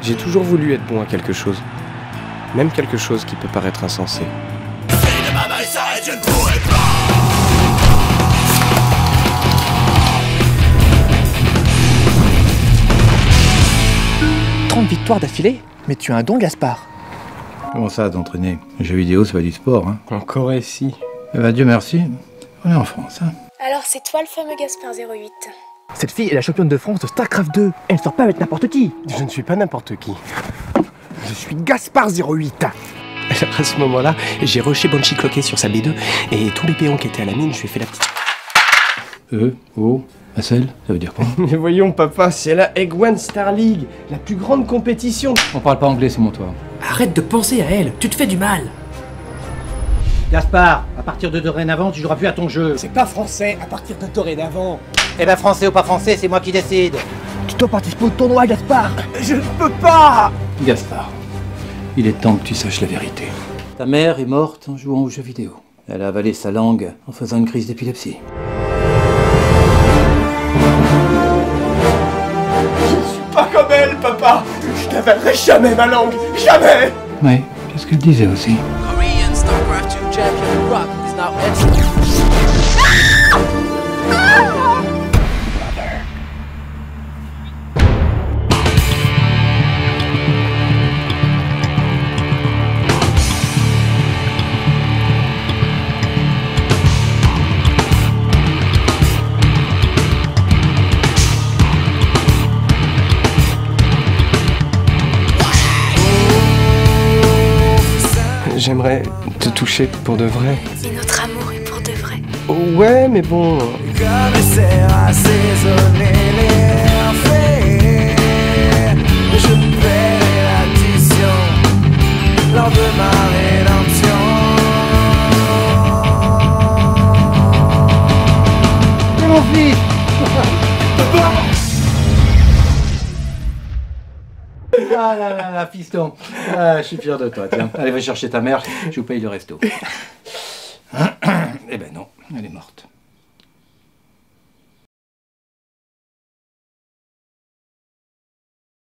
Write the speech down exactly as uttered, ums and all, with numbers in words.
J'ai toujours voulu être bon à quelque chose. Même quelque chose qui peut paraître insensé. trente victoires d'affilée? Mais tu as un don, Gaspard. Comment ça, d'entraîner? Les jeux vidéo, c'est pas du sport, hein. En Corée, si. Eh ben, Dieu merci, on est en France, hein. Alors c'est toi le fameux Gaspard zéro huit. Cette fille est la championne de France de StarCraft deux. Elle ne sort pas avec n'importe qui. Je ne suis pas n'importe qui. Je suis Gaspard zéro huit. À ce moment-là, j'ai rushé Banshee Cloquet sur sa B deux et tous les péons qui étaient à la mine, je lui ai fait la petite... E, O, Marcel, ça veut dire quoi? Mais voyons, papa, c'est la Egg One Star League, la plus grande compétition. On parle pas anglais, c'est mon toit. Arrête de penser à elle, tu te fais du mal. Gaspard, à partir de dorénavant, tu joueras plus à ton jeu. C'est pas français à partir de dorénavant. Eh ben français ou pas français, c'est moi qui décide. Tu dois participer au tournoi, Gaspard. Je ne peux pas. Gaspard, il est temps que tu saches la vérité. Ta mère est morte en jouant aux jeux vidéo. Elle a avalé sa langue en faisant une crise d'épilepsie. Je ne suis pas comme elle, papa. Je n'avalerai jamais ma langue, jamais. Ouais, c'est ce qu'elle disait aussi. Korean StarCraft deux champion Rock is now entering. J'aimerais te toucher pour de vrai. Et notre amour est pour de vrai. Oh, ouais, mais bon... Commencer à assaisonner les faits. Je paierai l'addition lors de ma rédemption. C'est mon fils. Ah là là là, fiston. Ah, je suis fier de toi, tiens. Allez, va chercher ta mère, je vous paye le resto. Eh ben non, elle est morte.